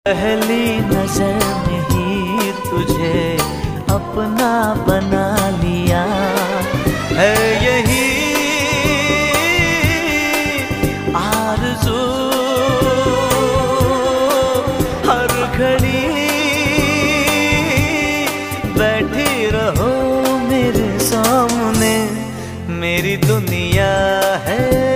पहली नजर में ही तुझे अपना बना लिया है, यही आरज़ू हर घड़ी बैठी रहो मेरे सामने, मेरी दुनिया है।